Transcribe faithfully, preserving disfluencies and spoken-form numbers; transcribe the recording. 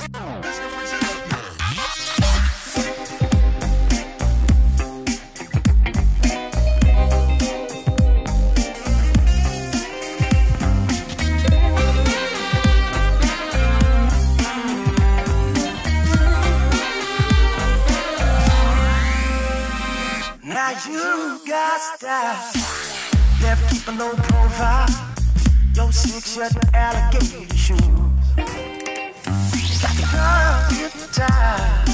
Now you got style, never keep a low profile. Your six-shut alligator shoes got the girl hypnotized.